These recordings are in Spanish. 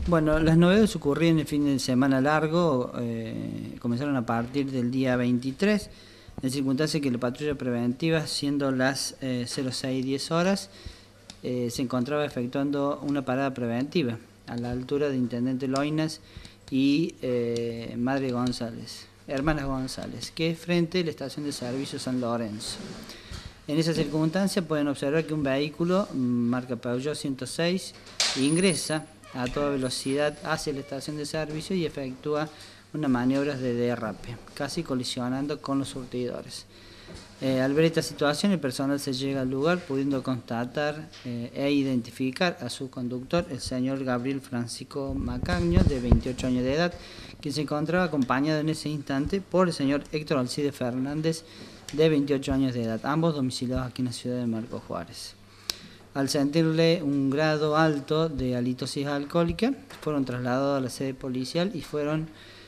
Bueno, las novedades ocurrieron en el fin de semana largo, comenzaron a partir del día 23, en circunstancia que la patrulla preventiva, siendo las 06:10 horas, se encontraba efectuando una parada preventiva a la altura de Intendente Loinas y Madre González, Hermanas González, que es frente a la estación de servicio San Lorenzo. En esa circunstancia pueden observar que un vehículo, marca Peugeot 106, ingresa a toda velocidad hacia la estación de servicio y efectúa unas maniobras de derrape, casi colisionando con los surtidores. Al ver esta situación, el personal se llega al lugar pudiendo constatar e identificar a su conductor, el señor Gabriel Francisco Macaño, de 28 años de edad, quien se encontraba acompañado en ese instante por el señor Héctor Alcide Fernández, de 28 años de edad, ambos domiciliados aquí en la ciudad de Marcos Juárez. Al sentirle un grado alto de halitosis alcohólica, fueron trasladados a la sede policial y fueron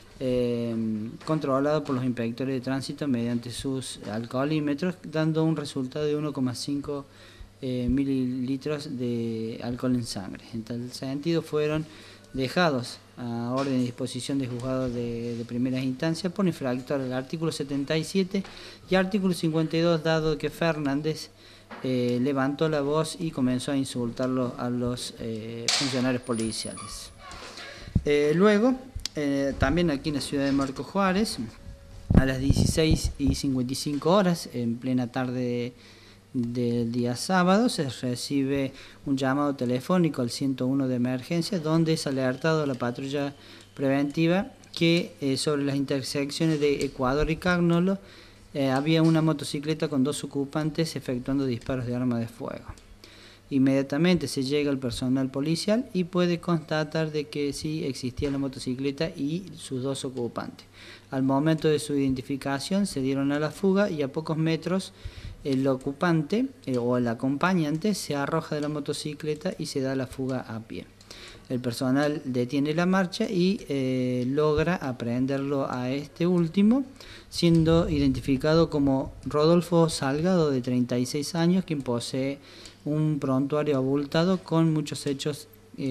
controlados por los inspectores de tránsito mediante sus alcoholímetros, dando un resultado de 1,5 mililitros de alcohol en sangre. En tal sentido, fueron dejados a orden y disposición de juzgados de primeras instancias por infractor al artículo 77 y artículo 52, dado que Fernández levantó la voz y comenzó a insultarlo a los funcionarios policiales. Luego, también aquí en la ciudad de Marcos Juárez, a las 16:55 horas, en plena tarde del día sábado, se recibe un llamado telefónico al 101 de emergencia, donde es alertado la patrulla preventiva que sobre las intersecciones de Ecuador y Cagnolo había una motocicleta con 2 ocupantes efectuando disparos de arma de fuego. Inmediatamente se llega el personal policial y puede constatar de que sí existía la motocicleta y sus 2 ocupantes. Al momento de su identificación se dieron a la fuga y a pocos metros el ocupante o el acompañante se arroja de la motocicleta y se da la fuga a pie. El personal detiene la marcha y logra aprehenderlo a este último, siendo identificado como Rodolfo Salgado, de 36 años, quien posee un prontuario abultado con muchos hechos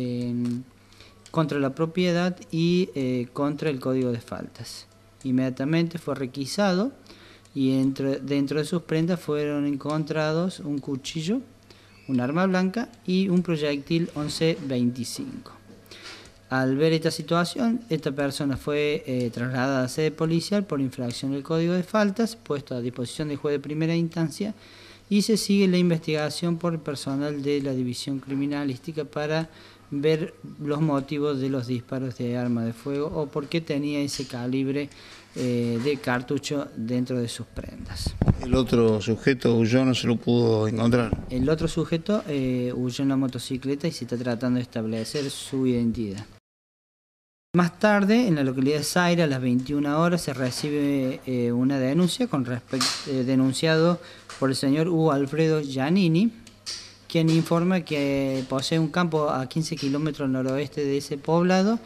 contra la propiedad y contra el Código de Faltas. Inmediatamente fue requisado y dentro de sus prendas fueron encontrados un cuchillo, un arma blanca y un proyectil 1125. Al ver esta situación, esta persona fue trasladada a sede policial por infracción del Código de Faltas, puesto a disposición del juez de primera instancia, y se sigue la investigación por el personal de la División Criminalística para ver los motivos de los disparos de arma de fuego o por qué tenía ese calibre de cartucho dentro de sus prendas. ¿El otro sujeto huyó, no se lo pudo encontrar? El otro sujeto huyó en la motocicleta y se está tratando de establecer su identidad. Más tarde, en la localidad de Zaire, a las 21 horas, se recibe una denuncia denunciado por el señor Hugo Alfredo Giannini, quien informa que posee un campo a 15 kilómetros al noroeste de ese poblado,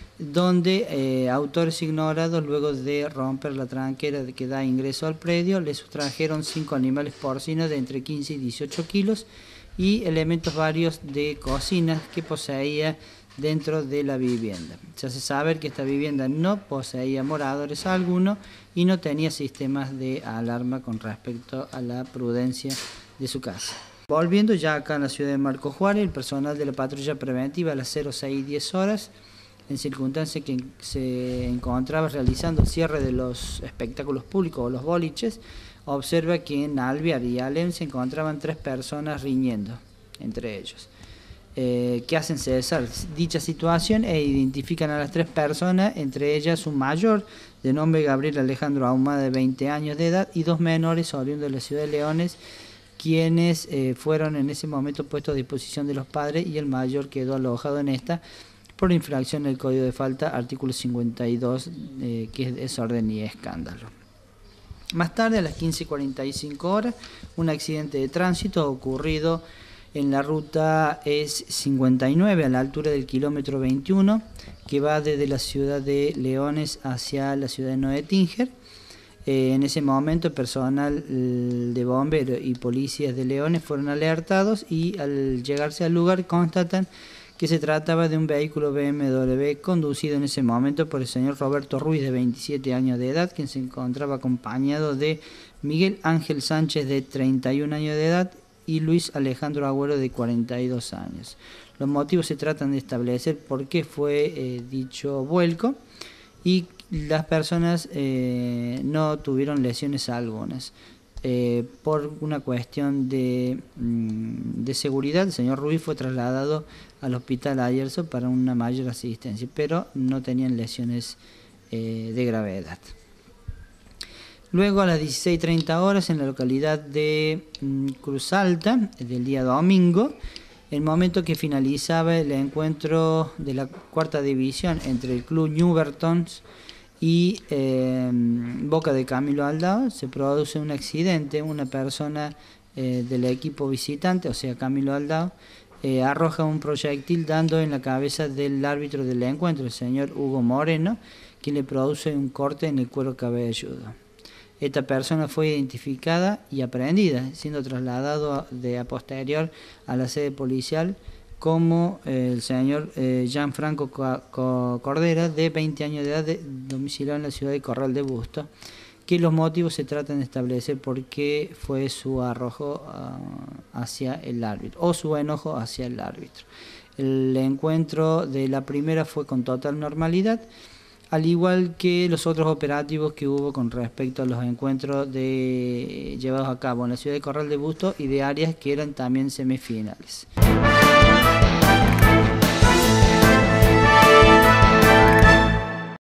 donde autores ignorados, luego de romper la tranquera que da ingreso al predio, le sustrajeron 5 animales porcinos de entre 15 y 18 kilos y elementos varios de cocina que poseía dentro de la vivienda. Se hace saber que esta vivienda no poseía moradores alguno y no tenía sistemas de alarma con respecto a la prudencia de su casa. Volviendo ya acá en la ciudad de Marcos Juárez, el personal de la patrulla preventiva a las 06:10 horas, en circunstancias que se encontraba realizando el cierre de los espectáculos públicos o los boliches, observa que en Alvear y Alem se encontraban 3 personas riñendo entre ellos, que hacen cesar dicha situación e identifican a las 3 personas, entre ellas un mayor de nombre Gabriel Alejandro Ahumada, de 20 años de edad, y 2 menores oriundos de la ciudad de Leones, quienes fueron en ese momento puestos a disposición de los padres, y el mayor quedó alojado en esta por infracción del Código de Falta, artículo 52, que es desorden y escándalo. Más tarde, a las 15:45 horas, un accidente de tránsito ocurrido en la ruta E59, a la altura del kilómetro 21, que va desde la ciudad de Leones hacia la ciudad de Noé Tinger. En ese momento, el personal de bomberos y policías de Leones fueron alertados y al llegarse al lugar constatan que se trataba de un vehículo BMW conducido en ese momento por el señor Roberto Ruiz, de 27 años de edad, quien se encontraba acompañado de Miguel Ángel Sánchez, de 31 años de edad, y Luis Alejandro Agüero, de 42 años. Los motivos se tratan de establecer por qué fue dicho vuelco, y las personas no tuvieron lesiones algunas. Por una cuestión de seguridad, el señor Ruiz fue trasladado al hospital Ayerso para una mayor asistencia, pero no tenían lesiones de gravedad. Luego, a las 16:30 horas, en la localidad de Cruz Alta, del día domingo, el momento que finalizaba el encuentro de la cuarta división entre el club Newbertons y Boca de Camilo Aldao, se produce un accidente. Una persona del equipo visitante, o sea Camilo Aldao, arroja un proyectil dando en la cabeza del árbitro del encuentro, el señor Hugo Moreno, quien le produce un corte en el cuero cabelludo. Esta persona fue identificada y aprehendida, siendo trasladado a posterior a la sede policial como el señor Gianfranco Cordera, de 20 años de edad, domiciliado en la ciudad de Corral de Bustos, que los motivos se tratan de establecer por qué fue su arrojo hacia el árbitro, o su enojo hacia el árbitro. El encuentro de la primera fue con total normalidad, al igual que los otros operativos que hubo con respecto a los encuentros llevados a cabo en la ciudad de Corral de Bustos y de áreas que eran también semifinales.